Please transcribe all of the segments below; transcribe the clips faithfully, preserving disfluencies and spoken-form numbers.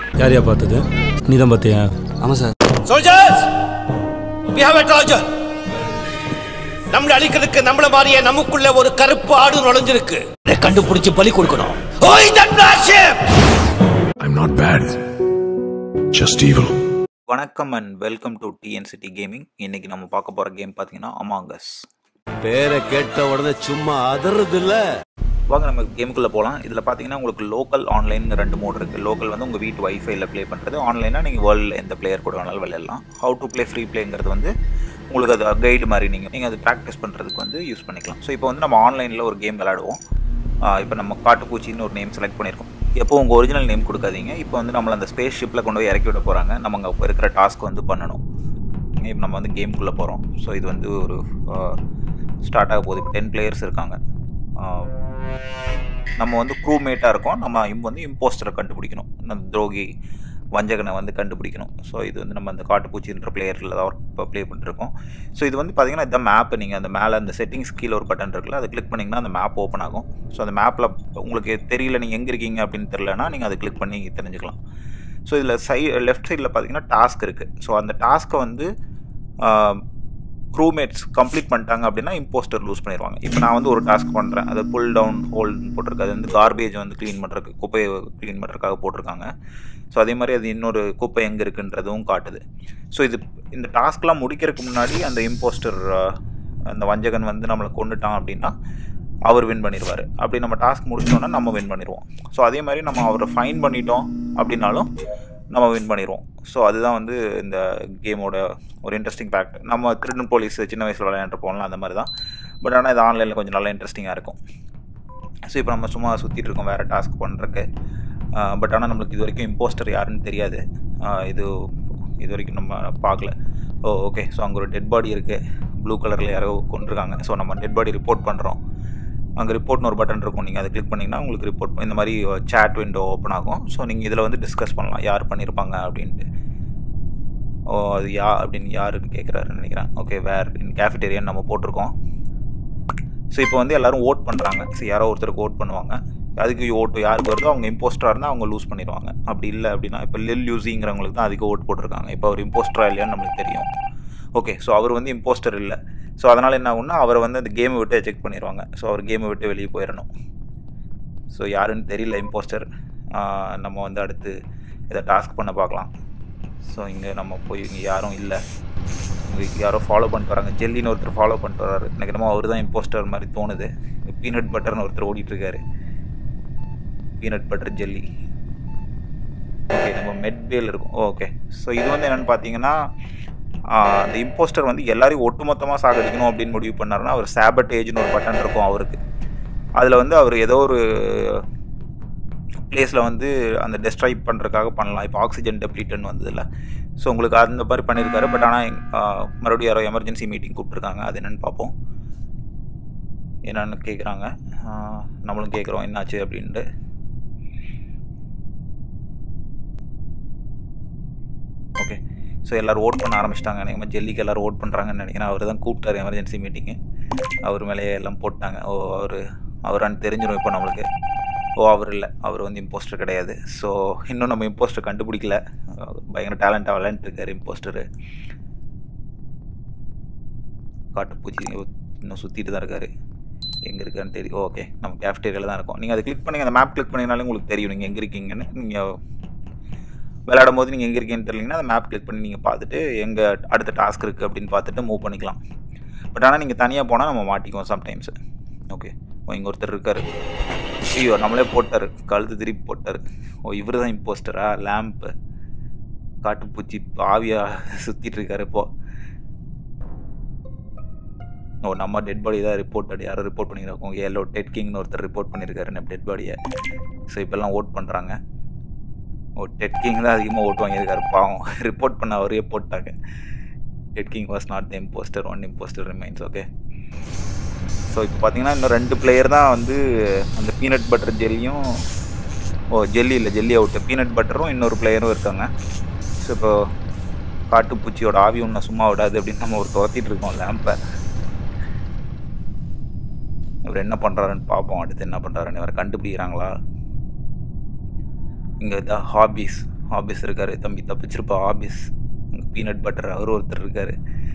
யாரையா பார்த்தது? நீ தான் பார்த்தியா? ஆமாம் sir. Soldiers, we have a target. நம்மள அழிக்கிறதுக்கு நம்மள மாதிரியே நமக்குள்ள ஒரு கருப்பு ஆடு நுழைஞ்சிருக்கு. அதை கண்டுபிடிச்சு பலி கொடுக்கணும். Who is that black sheep? I'm not bad, just evil. வணக்கம் and welcome to TNCD gaming. இன்னைக்கு நம்ம பார்க்க போற கேம் பார்த்தீங்கன்னா அமாங் அஸ். பேரை கேட்ட உடனே சும்மா அதறது இல்ல. வாங்க நம்ம கேமுக்குள்ளே போகலாம். இதில் பார்த்தீங்கன்னா உங்களுக்கு லோக்கல் ஆன்லைன் ரெண்டு மோட் இருக்குது. லோக்கல் வந்து உங்கள் வீட்டு வைஃபைல ப்ளே பண்ணுறது, ஆன்லைனாக நீங்கள் வேர்ல்டில் எந்த பிளேயர் கூட வேணாலும் விளையாடலாம். ஹவு டு ப்ளே ஃப்ரீ பிளேங்கிறது வந்து உங்களுக்கு அது கைடு மாதிரி நீங்கள் நீங்கள் அது ப்ராக்டிஸ் பண்ணுறதுக்கு வந்து யூஸ் பண்ணிக்கலாம். ஸோ இப்போ வந்து நம்ம ஆன்லைனில் ஒரு கேம் விளையாடுவோம். இப்போ நம்ம காட்டுப்பூச்சின்னு ஒரு நேம் செலக்ட் பண்ணியிருக்கோம். எப்போ உங்கள் ஒரிஜினல் நேம் கொடுக்காதீங்க. இப்போ வந்து நம்மளை அந்த ஸ்பேஸ் ஷிப்பில் கொண்டு போய் இறக்கி விட போகிறாங்க. நம்ம அங்கே இருக்கிற டாஸ்க் வந்து பண்ணணும். இப்போ நம்ம வந்து கேமுக்குள்ளே போகிறோம். ஸோ இது வந்து ஒரு ஸ்டார்ட் ஆக போகுது. இப்போ டென் பிளேயர்ஸ் இருக்காங்க. நம்ம வந்து க்ரூமேட்டாக இருக்கோம். நம்ம வந்து இம்போஸ்டரை கண்டுபிடிக்கணும், நம்ம துரோகி வஞ்சகனை வந்து கண்டுபிடிக்கணும். ஸோ இது வந்து நம்ம அந்த காட்டுப்பூச்சின்ற பிளேயரில் தான் இப்போ ப்ளே பண்ணிருக்கோம். ஸோ இது வந்து பார்த்திங்கன்னா இந்த மேப்பு நீங்கள் அந்த மேலே அந்த செட்டிங்ஸ் கீழே ஒரு பட்டன் இருக்குல்ல, அதை கிளிக் பண்ணிங்கன்னா அந்த மேப் ஓப்பன் ஆகும். ஸோ அந்த மேப்பில் உங்களுக்கு தெரியல நீங்கள் எங்கே இருக்கீங்க அப்படின்னு தெரியலனா நீங்கள் அதை கிளிக் பண்ணி தெரிஞ்சுக்கலாம். ஸோ இதில் சை லெஃப்ட் சைடில் பார்த்திங்கன்னா டாஸ்க் இருக்குது. ஸோ அந்த டாஸ்க்கை வந்து க்ரூமேட்ஸ் கம்ப்ளீட் பண்ணிட்டாங்க அப்படின்னா இம்போஸ்டர் லூஸ் பண்ணிடுவாங்க. இப்போ நான் வந்து ஒரு டாஸ்க் பண்ணுறேன், அதை புல் டவுன் ஹோல்டுன்னு போட்டிருக்கு. அது வந்து கார்பேஜ் வந்து க்ளீன் பண்ணுறதுக்கு, குப்பையை க்ளீன் பண்ணுறதுக்காக போட்டிருக்காங்க. ஸோ அதே மாதிரி அது இன்னொரு குப்பை எங்கே இருக்குன்றதும் காட்டுது. ஸோ இது இந்த டாஸ்க்லாம் முடிக்கிறதுக்கு முன்னாடி அந்த இம்போஸ்டர் அந்த வஞ்சகன் வந்து நம்மளை கொண்டுட்டான் அப்படின்னா அவர் வின் பண்ணிடுவார். அப்படி நம்ம டாஸ்க் முடிச்சிட்டோன்னா நம்ம வின் பண்ணிடுவோம். ஸோ அதே மாதிரி நம்ம அவரை ஃபைன் பண்ணிட்டோம் அப்படின்னாலும் நம்ம வின் பண்ணிடுவோம். ஸோ அதுதான் வந்து இந்த கேமோட ஒரு இன்ட்ரெஸ்டிங் ஃபேக்ட். நம்ம திருடன் போலீஸ் சின்ன வயசில் விளையாண்டு போகலாம் அந்த மாதிரி தான். பட் ஆனால் இது ஆன்லைனில் கொஞ்சம் நல்லா இன்ட்ரெஸ்டிங்காக இருக்கும். ஸோ இப்போ நம்ம சும்மா சுற்றிட்டு இருக்கோம் வேறு டாஸ்க் பண்ணுறக்கு. பட் ஆனால் நம்மளுக்கு இது வரைக்கும் இம்போஸ்டர் யாருன்னு தெரியாது. இது இது வரைக்கும் நம்ம பார்க்கல. ஓ ஓகே. ஸோ அங்கே ஒரு டெட் பாடி இருக்குது, ப்ளூ கலரில் யாரோ கொண்டிருக்காங்க. ஸோ நம்ம டெட் பாடி ரிப்போர்ட் பண்ணுறோம். அங்கே ரிப்போர்ட்னு ஒரு பட்டன் இருக்கும், நீங்கள் அதை கிளிக் பண்ணிங்கன்னா உங்களுக்கு ரிப்போர்ட் இந்த மாதிரி சேட் விண்டோ ஓப்பன் ஆகும். ஸோ நீங்கள் இதில் வந்து டிஸ்கஸ் பண்ணலாம் யார் பண்ணியிருப்பாங்க அப்படின்ட்டு. ஓ அது யா அப்படின்னு யாருன்னு கேட்குறாருன்னு நினைக்கிறேன். ஓகே, வேர் இன் கேஃபிடேரியான்னு நம்ம போட்டிருக்கோம். ஸோ இப்போ வந்து எல்லோரும் ஓட் பண்ணுறாங்க. ஸோ யாரோ ஒருத்தருக்கு ஓட் பண்ணுவாங்க. அதுக்கு ஓட்டு யாருக்கு வருதோ அவங்க இம்போஸ்டராக இருந்தால் அவங்க லூஸ் பண்ணிடுவாங்க. அப்படி இல்லை அப்படின்னா இப்போ லில் யூஸிங்கிறவங்களுக்கு தான் அதிக ஓட் போட்டிருக்காங்க. இப்போ அவர் இம்போஸ்டராக இல்லையான்னு நம்மளுக்கு தெரியும். ஓகே, ஸோ அவர் வந்து இம்போஸ்டர் இல்லை. ஸோ அதனால் என்ன ஆகுன்னா அவரை வந்து அந்த கேமை விட்டு எஜெக்ட் பண்ணிடுவாங்க. ஸோ அவர் கேமை விட்டு வெளியே போயிடணும். ஸோ யாருன்னு தெரியல இம்போஸ்டர். நம்ம வந்து அடுத்து இதை டாஸ்க் பண்ண பார்க்கலாம். ஸோ இங்கே நம்ம போய் இங்கே யாரும் இல்லை, உங்களுக்கு யாரோ ஃபாலோ பண்ணிட்டு வராங்க. ஜெல்லின்னு ஒருத்தர் ஃபாலோ பண்ணிட்டு வர்றாரு. எனக்கு என்னமோ அவர் தான் இம்போஸ்டர் மாதிரி தோணுது. பீனட் பட்டர்னு ஒருத்தர் ஓடிட்டுருக்காரு. Peanut butter jelly. ஓகே, நம்ம மெட்பேல் இருக்கும். ஓகே, ஸோ இது வந்து என்னென்னு பார்த்தீங்கன்னா அந்த இம்போஸ்டர் வந்து எல்லாரையும் ஒட்டுமொத்தமாக சாகடிக்கணும் அப்படின்னு முடிவு பண்ணாருன்னா அவர் சாபட்டேஜ்னு ஒரு பட்டன் இருக்கும் அவருக்கு. அதில் வந்து அவர் ஏதோ ஒரு பிளேஸில் வந்து அந்த டெஸ்ட்ராய் பண்ணுறதுக்காக பண்ணலாம். இப்போ ஆக்சிஜன் டெப்ளீட்னு வந்ததில்ல. ஸோ உங்களுக்கு அந்த மாதிரி பண்ணியிருக்காரு. பட் ஆனால் மறுபடியும் யாரோ எமர்ஜென்சி மீட்டிங் கூப்பிட்ருக்காங்க. அது என்னென்னு பார்ப்போம். என்னென்னு கேட்குறாங்க, நம்மளும் கேட்குறோம் என்னாச்சு அப்படின்ட்டு. ஓகே, ஸோ எல்லோரும் ஓட் பண்ண ஆரம்பிச்சிட்டாங்க. எனக்கு ஜெல்லிக்கு எல்லோரும் ஓட் பண்ணுறாங்கன்னு நினைக்கிறேன். அவர் தான் கூப்பிட்டார் எமர்ஜென்சி மீட்டிங்கு. அவர் மேலேயே எல்லாம் போட்டாங்க. ஓ அவர் அவரான்னு தெரிஞ்சிடும் இப்போ நம்மளுக்கு. ஓ அவர் இல்லை, அவர் வந்து இம்போஸ்டர் கிடையாது. ஸோ இன்னும் நம்ம இம்போஸ்டர் கண்டுபிடிக்கல. பயங்கர டேலண்ட்டாக விளையாண்டுருக்காரு இம்போஸ்டரு. காட்டுப்பூச்சி இன்னும் சுற்றிட்டு தான் இருக்கார். எங்கே இருக்கான்னு தெரியும். ஓகே, நம்ம கேஃப்டேரியாவில் தான் இருக்கோம். நீங்கள் அதை கிளிக் பண்ணி அந்த மேப் கிளிக் பண்ணிங்கனாலே உங்களுக்கு தெரியும் நீங்கள் எங்கே இருக்கீங்கன்னு. நீங்கள் விளையாடும் போது நீங்கள் எங்கே இருக்கீங்கன்னு தெரியலீங்கன்னா அந்த மேப் கிளிக் பண்ணி நீங்கள் பார்த்துட்டு எங்கே அடுத்த டாஸ்க் இருக்குது அப்படின்னு பார்த்துட்டு மூவ் பண்ணிக்கலாம். பட் ஆனால் நீங்கள் தனியாக போனால் நம்ம மாட்டிக்குவோம் சம்டைம்ஸு. ஓகே, ஓ இங்கே ஒருத்தர் இருக்கார். ஐயோ நம்மளே போட்டார், கழுத்து திருப்பி போட்டார். ஓ இவர் தான் இம்போஸ்டரா? லேம்ப்பு காட்டுப்பூச்சி ஆவியாக சுற்றிட்டு இருக்காரு இப்போது. ஓ நம்ம டெட் பாடி தான் ரிப்போர்ட் யாரோ ரிப்போர்ட் பண்ணியிருக்கோம். எல்லோ டெட் கிங்னு ஒருத்தர் ரிப்போர்ட் பண்ணியிருக்காரு நம்ம டெட் பாடியை. ஸோ இப்போல்லாம் ஓட் பண்ணுறாங்க. ஓ டெட் கிங் தான் அதிகமாக ஓட்டு வாங்கியிருக்காரு பாவம். ரிப்போர்ட் பண்ண அவரே போட்டாங்க. Dead king was not the impostor, one impostor remains. Okay, so இப்போ பார்த்தீங்கன்னா இன்னும் ரெண்டு பிளேயர் தான் வந்து அந்த பீனட் பட்டர் ஜெல்லியும், ஓ ஜெல்லி இல்லை ஜெல்லி அவுட்டு, பீனட் பட்டரும் இன்னொரு பிளேயரும் இருக்காங்க. ஸோ இப்போ காட்டுப்பூச்சியோட ஆவி ஒன்றும் சும்மா விடாது அப்படின்னு நம்ம ஒரு துரத்திட்டு இருக்கோம் லேம்பை. இவர் என்ன பண்ணுறாருன்னு பார்ப்போம். அடுத்து என்ன பண்ணுறாருன்னு இவரை கண்டுபிடிக்கிறாங்களா. இங்கே த ஹாபீஸ் ஹாபிஸ் இருக்கார், தம்பி தப்பிச்சிருப்பா ஹாபிஸ், பீனட் பட்டர் அவர் ஒருத்தர் இருக்கார்.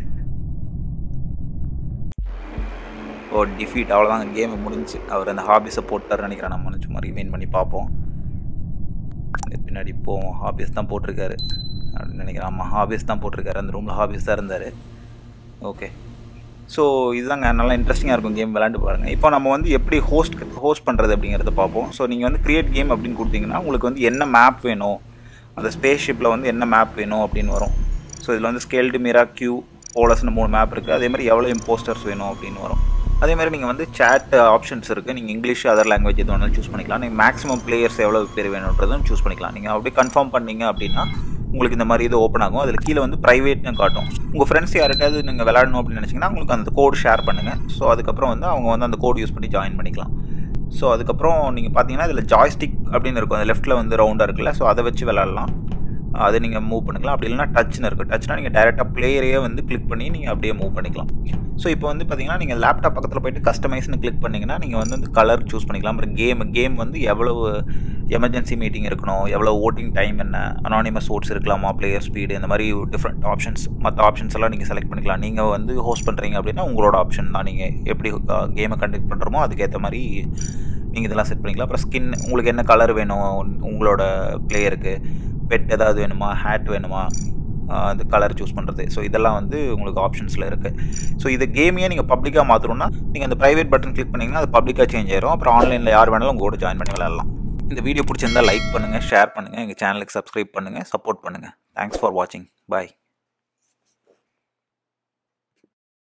ஓ டிஃபீட், அவ்வளோதாங்க, கேமை முடிஞ்சு. அவர் அந்த ஹாபிஸை போட்டார் நினைக்கிறேன். நம்ம சும்மா ரிமைன் பண்ணி பார்ப்போம். பின்னாடி போவோம். ஹாபிஸ் தான் போட்டிருக்காரு அப்படின்னு நினைக்கிறேன். ஆமாம், ஹாபிஸ் தான் போட்டிருக்காரு. அந்த ரூமில் ஹாபிஸ் தான் இருந்தார். ஓகே, ஸோ இதுதாங்க நல்லா இன்ட்ரெஸ்டிங்காக இருக்கும் கேம், விளாண்டு பாருங்கள். இப்போ நம்ம வந்து எப்படி ஹோஸ்ட் ஹோஸ்ட் பண்ணுறது அப்படிங்கிறத பார்ப்போம். ஸோ நீங்கள் வந்து கிரியேட் கேம் அப்படின்னு கொடுத்தீங்கன்னா உங்களுக்கு வந்து என்ன மேப் வேணும், அந்த ஸ்பேஸ் ஷிப்பில் வந்து என்ன மேப் வேணும் அப்படின்னு வரும். ஸோ இதில் வந்து ஸ்கேல்டு, மிரா, கியூ, போலஸ்னு மூணு மேப் இருக்குது. அதேமாதிரி எவ்வளோ இம்போஸ்டர்ஸ் வேணும் அப்படின்னு வரும். அதேமாதிரி நீங்கள் வந்து சேட் ஆப்ஷன்ஸ் இருக்குது. நீங்கள் இங்கிலீஷ், அதர் லாங்குவேஜ் எது வேணாலும் சூஸ் பண்ணிக்கலாம். நீங்கள் மேக்ஸிமம் பிளேயர்ஸ் எவ்வளோ பேர் வேணுன்றதும் சூஸ் பண்ணிக்கலாம். நீங்கள் அப்படியே கன்ஃபார்ம் பண்ணீங்க அப்படின்னா உங்களுக்கு இந்த மாதிரி இது ஓப்பன் ஆகும். அதில் கீழே வந்து ப்ரைவேட்னு காட்டும். உங்கள் ஃப்ரெண்ட்ஸ் யார்கிட்டாவது நீங்கள் விளாடணும் அப்படின்னு நினச்சிங்கன்னா உங்களுக்கு அந்த கோடு ஷேர் பண்ணுங்கள். ஸோ அதுக்கப்புறம் வந்து அவங்க வந்து அந்த கோடு யூஸ் பண்ணி ஜாயின் பண்ணிக்கலாம். ஸோ அதுக்கப்புறம் நீங்கள் பார்த்தீங்கன்னா இதில் ஜாய்ஸ்டிக் அப்படின்னு இருக்கும். அந்த லெஃப்ட்டில் வந்து ரவுண்டாக இருக்குல்ல, ஸோ அதை வச்சு விளாட்லாம். அதை நீங்கள் மூவ் பண்ணிக்கலாம். அப்படி இல்லைனா டச்னு இருக்குது. டச்னா நீங்கள் டேரெக்டாக பிளேயரையே வந்து கிளிக் பண்ணி நீங்கள் அப்படியே மூவ் பண்ணிக்கலாம். ஸோ இப்போ வந்து பார்த்தீங்கன்னா நீங்கள் லேப்டாப் பக்கத்தில் போய்ட்டு கஸ்டமைஸ்னு கிளிக் பண்ணிங்கன்னா நீங்கள் வந்து அந்த கலர் சூஸ் பண்ணிக்கலாம். அப்புறம் கேம் கேம் வந்து எவ்வளவு எமர்ஜென்சி மீட்டிங் இருக்கணும், எவ்வளோ ஓட்டிங் டைம் என்ன, அனானிமஸ் ஓட்ஸ் இருக்கலாமா, பிளேயர் ஸ்பீடு, இந்த மாதிரி டிஃப்ரெண்ட் ஆப்ஷன்ஸ், மற்ற ஆப்ஷன்ஸ் எல்லாம் நீங்கள் செலக்ட் பண்ணிக்கலாம். நீங்கள் வந்து ஹோஸ்ட் பண்ணுறீங்க அப்படின்னா உங்களோட ஆப்ஷன் தான். நீங்கள் எப்படி கேமை கண்டக்ட் பண்ணுறோமோ அதுக்கேற்ற மாதிரி நீங்கள் இதெல்லாம் செட் பண்ணிக்கலாம். அப்புறம் ஸ்கின், உங்களுக்கு என்ன கலர் வேணும் உங்களோட பிளேயருக்கு, பெட் ஏதாவது வேணுமா, ஹேட் வேணுமா, அந்த கலர் சூஸ் பண்ணுறது. ஸோ இதெல்லாம் வந்து உங்களுக்கு ஆப்ஷன்ஸில் இருக்குது. ஸோ இது கேமையே நீங்கள் பப்ளிக்காக மாற்றணும்னா நீங்கள் அந்த ப்ரைவேட் பட்டன் கிளிக் பண்ணிங்கன்னா அது பப்ளிக்காக சேஞ்ச் ஆயிரும். அப்புறம் ஆன்லைனில் யார் வேணாலும் உங்களோட ஜாயின் பண்ணி விளையாடலாம். இந்த வீடியோ பிடிச்சிருந்தால் லைக் பண்ணுங்கள், ஷேர் பண்ணுங்கள், எங்கள் சேனலுக்கு சப்ஸ்கிரைப் பண்ணுங்கள், சப்போர்ட் பண்ணுங்கள். தேங்க்ஸ் ஃபார் வாட்சிங். பாய்.